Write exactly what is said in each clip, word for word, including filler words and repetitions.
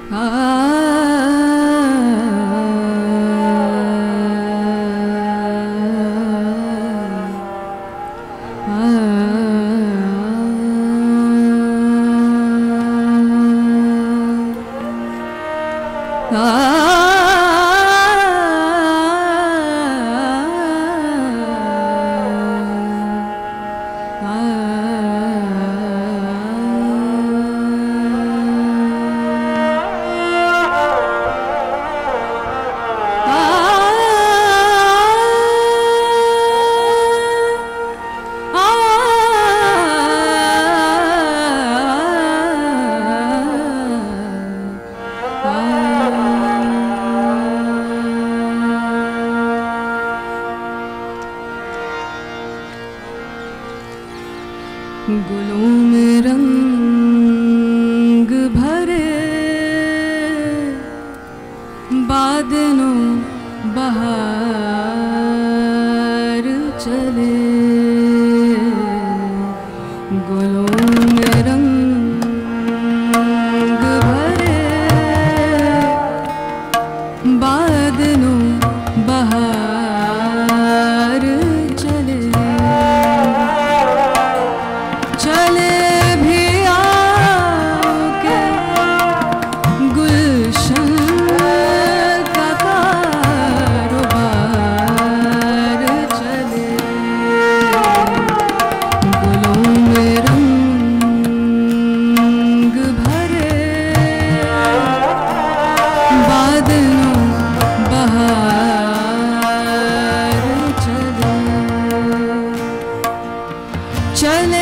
गुलों में रंग भरे, बादलों बहार चले। गुलों में रंग भरे, बादलों बहार चले। चले भी आओ के गुलशन का कारोबार चले। गुलों में रंग भरे, बादलों बहार चले। चले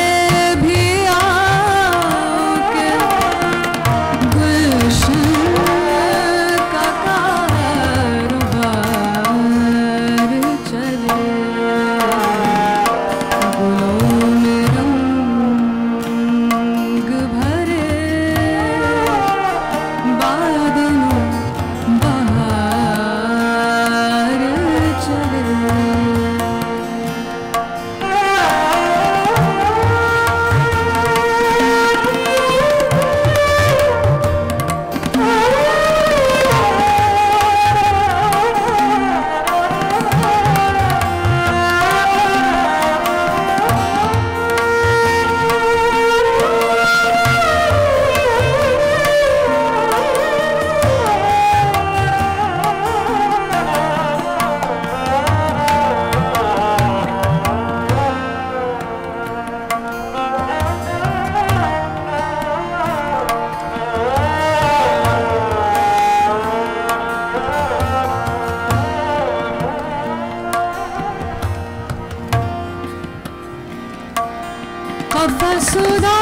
क़फ़सुदा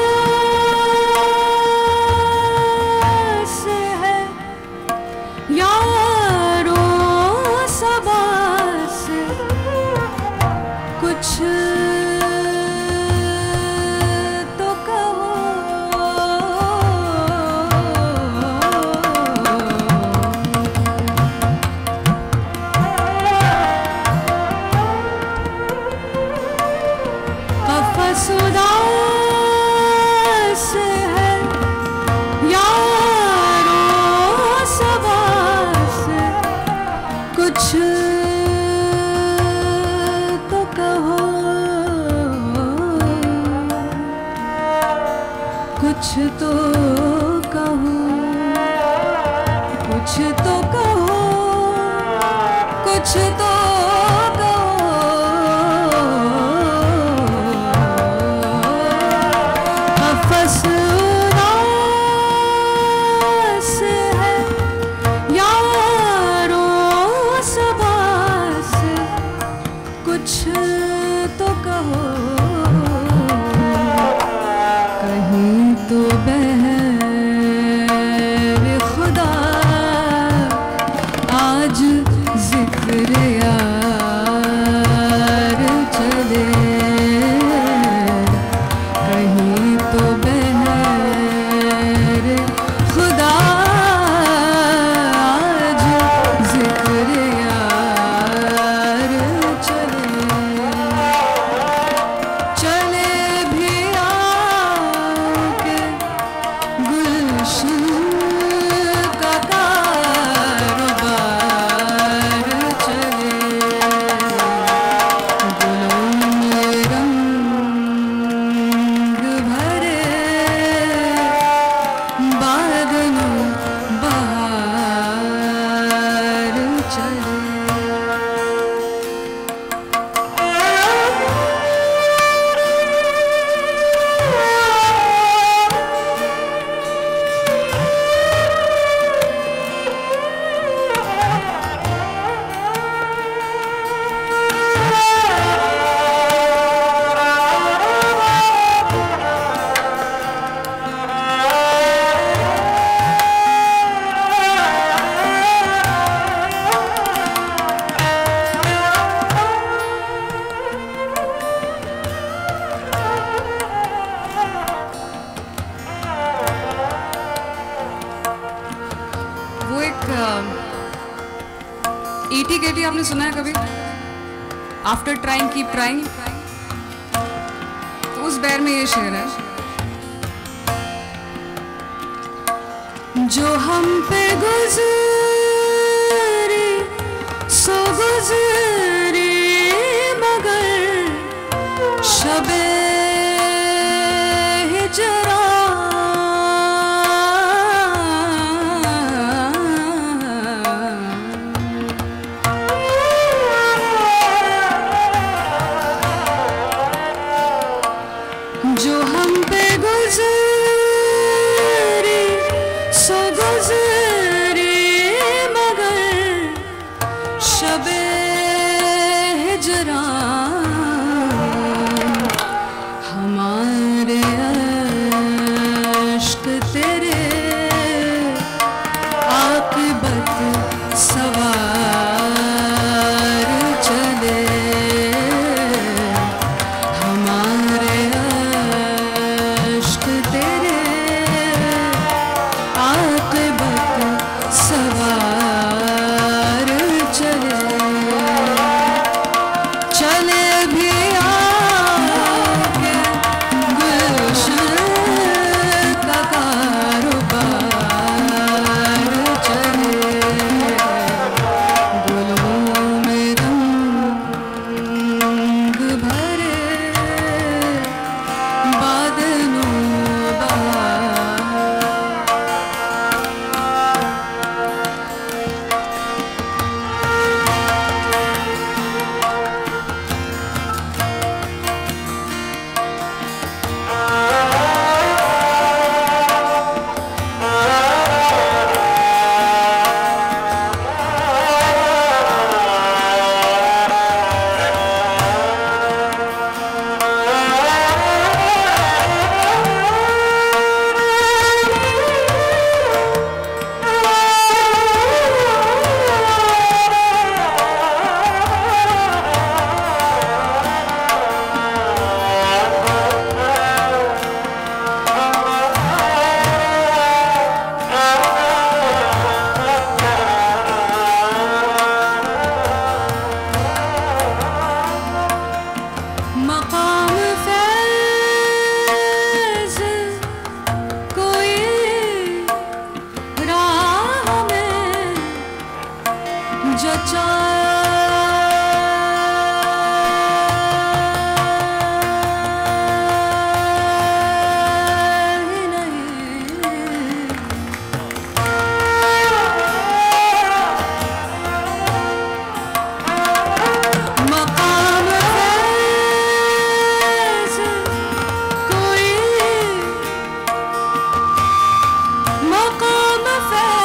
से है यारो सबा से कुछ तो कहो। क़फ़सुदा से है यारो सबा से कुछ तो कहो। कुछ तो कहो, कुछ तो कहो, कुछ तो तो बहर खुदा आज जिक्र ईटी केटी आपने सुना है कभी? After trying keep trying. तो उस बैर में ये शेर है, जो हम पे गुजरी सो गुजरी मगर शबे हिजरा जो हम पे गुजरी सो गुजरी मगर शबे हिजरा हमारे अश्क तेरे आक़िबत सवार चले हमारे अश्क तेरे आक़िबत सवार चले चले भी आगे गुलशन का कारोबार चले गुलों में रंग भरे बादलों बहार मकाम फैज़ कोई राह में जचा ही नहीं मकाम फैज़ कोई मकाम फैज़